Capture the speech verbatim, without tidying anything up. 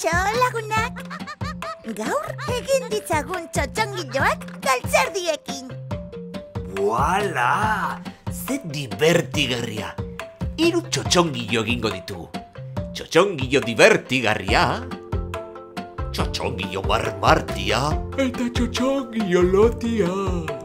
Kaixo lagunak, gaur egin ditzagun txotxongiloak galtzerdiekin. Buala, ze divertigarria. Hiru txotxongilo egingo ditugu. Txotxongilo divertigarria, txotxongilo marmartia, eta txotxongilo lotia.